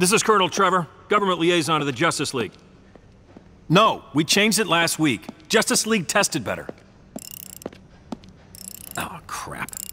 This is Colonel Trevor, government liaison to the Justice League. No, we changed it last week. Justice League tested better. Oh, crap.